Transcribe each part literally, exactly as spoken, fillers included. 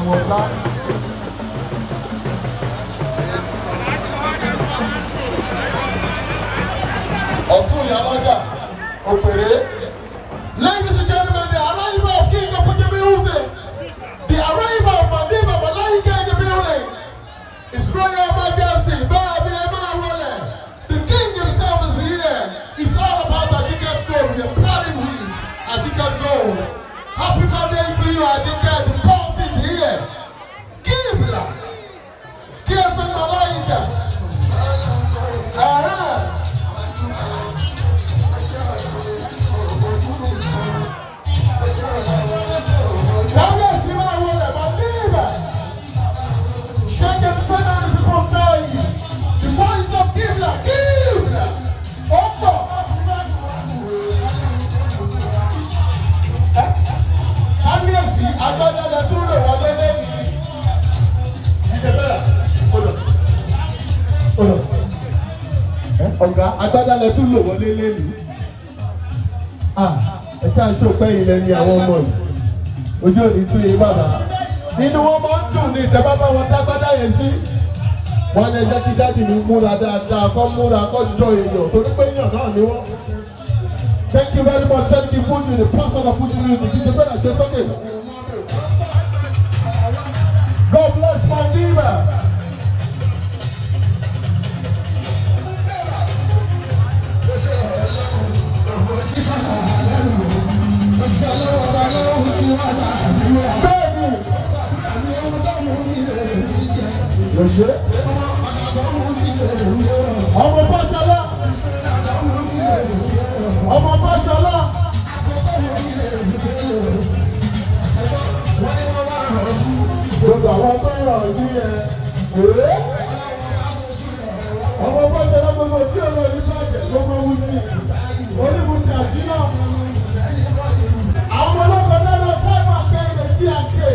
àwọn ńlá. Ọ̀tún ìyálọ́jà òpèrè. Ladies and gentlemen, the arrival of King of Fuji Music, the arrival of Madiba Malaika in the building, His Royal Majesty Babi Emawale. The King himself is here. It's all about Ajika's gold. We are partying with Ajika's gold. Happy birthday to you, Ajika. The boss is here. Give it. Kiasan Malaika. Uh-huh. Second son of the people's side. The voice of Kibla. Kibla. Opa. Kábíyèsí agbádá tó lè wọlé lẹ́yìn. Ìjẹ̀bẹ̀rẹ̀. Hold on. Hold on. Ọ̀gá agbádá lẹ tún lò wọlé lẹ́yìn. Ah, ẹ ṣáà ṣòpẹ́ ilẹ̀ ni àwọn ọmọ yìí. Ojú òní tún yín bàbá. Inú wọn máa ń dùn ní ìjọba bá wọn dágbádá yẹn sí. Wọ́n lè jẹ́ kí dáàdì mi múra dáadáa, kọ́ múra, kọ́ jọ èèyàn torí pé èèyàn náà ni wọ́n. Thank you very much, Sẹ́díkì Fuji, the pastor of Fuji music. Kí ṣe bẹ́ẹ̀ ṣe sókè. God bless my neighbor. Baby. Ọmọ Fáṣọlá. Ọmọ Fáṣọlá. Gbogbo àwọn tó ń rọ̀ ojú yẹn. Ọmọ Fáṣọlá gbogbo tí ó lọ ní bàjẹ́ gbogbo wùsì. Oníbùsì àti náà. Àwọn ọlọ́pàá náà lọ táìmù àkẹ́yìn tí a ké.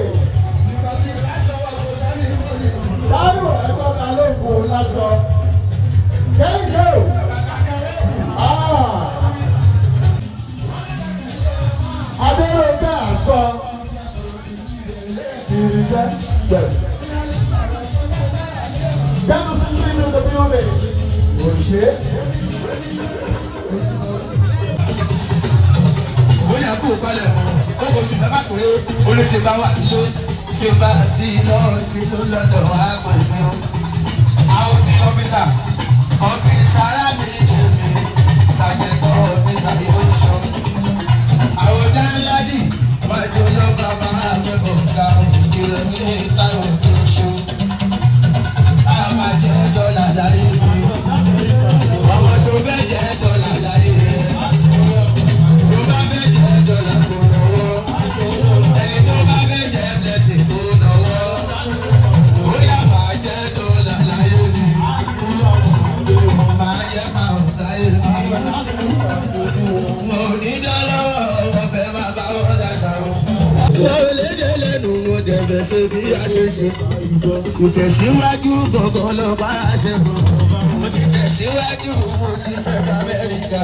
Táìmù ẹ̀kọ́ ta ló kù lásán. Kẹ́hìndé o. Adérógbé àṣọ. Ìrìjẹ́ bẹ̀rẹ̀. Gẹ́gẹ́ sí nínú the building. Òṣè. Bóyá kó o balẹ̀ mọ́, ó kò sì bá bá pé olóṣè bá wà nílé. Ṣé bá a sí lọ́rùn sí ló lọ́dọ̀ wá pẹ̀lú? Àwọn sí ọ́fíìsà, ọ́fíìsà arábìnrin mi, ṣàjẹtọ̀ ọ́fíìsà yóò ṣọ́. Àwọn dáńládì máa jọ lọ bàbá akẹ́kọ̀ọ́ ká ìrẹ̀ ní táwọn tó ṣe. A máa jẹ́ dọ́là láyé mi. Ọmọ tó fẹ́ jẹ́ dọ́là láyé rẹ̀. Tó bá fẹ́ jẹ́ dọ́là kò náwó. Ẹni tó bá fẹ́ jẹ́ blessing kò náwó. Ó yá máa jẹ́ dọ́là láyé mi. Máa jẹ́ pounds láyé mi. Mo ní dọ́lọ́wọ́ wọ́n fẹ́ máa bá wọn dáṣà wọn. Wọ́n lédè lẹ́nu wọn dẹ̀bẹ̀ ṣe bí a ṣe ṣe. Ìtẹ̀síwájú gbọ̀ngàn lọ bá a ṣe bọ̀. Mo ti tẹ̀síwájú mo ti fẹ́ bá Amẹ́ríkà.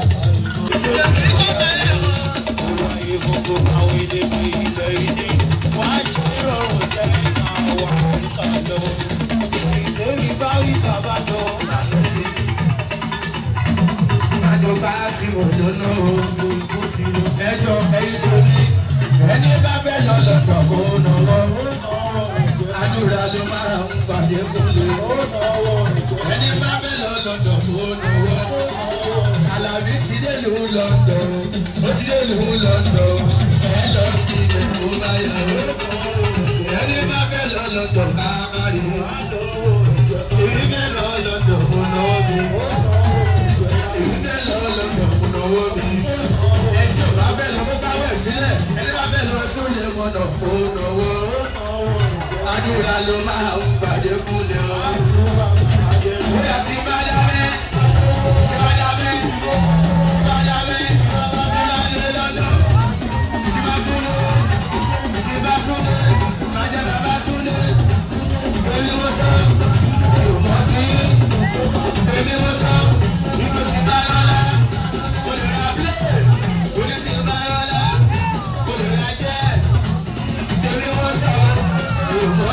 Àjọba sí òdòdó ẹjọ́ ẹyin tó ní ẹni bá fẹ́ lọ lọ́dọ̀ kó náwó. Àdúrà ló máa ń pàdé kúlé. Ẹni bá fẹ́ lọ lọ́dọ̀ kó náwó. Àlàbí ti dé lù London, ó ti dé lù London. Ẹ lọ sí ìlú báyọ̀. Ẹni bá fẹ́ lọ lọ́dọ̀ ká má rí. Èyí fẹ́ lọ lọ́dọ̀ kó náwó mi. Èyí fẹ́ lọ lọ́dọ̀ kó náwó mi. Ẹ̀jọ̀ bá fẹ́ lọ kó káwé sílẹ̀. Ẹni bá fẹ́ lọ sólè mọ́nà kó náwó. Àdúrà ló máa ń pàdé kúlẹ̀ o. Bóyá sí bá dábẹ́, sí bá dábẹ́, sí bá dábẹ́, sí bá dé lọ́dọ̀, sí bá súnlé, sí bá súnlé, má jẹ́ bàbá súnlé. Èmi mo sọ, yóò mọ̀ sí. Èmi mo sọ, ìlú sí bá lọ́la. Mo lè ra play, mo lè sí bá lọ́la. Mo lè ra jet. Èmi mo sọ, yóò mọ̀.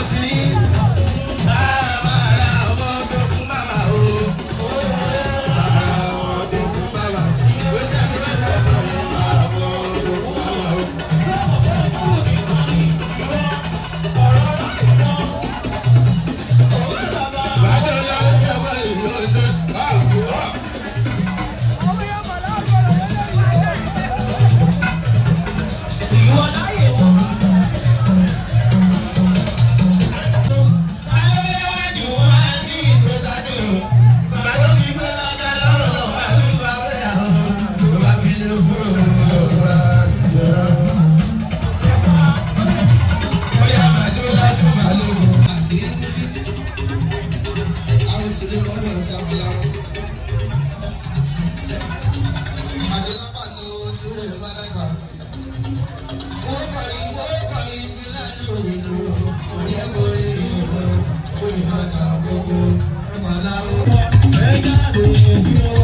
Thank you.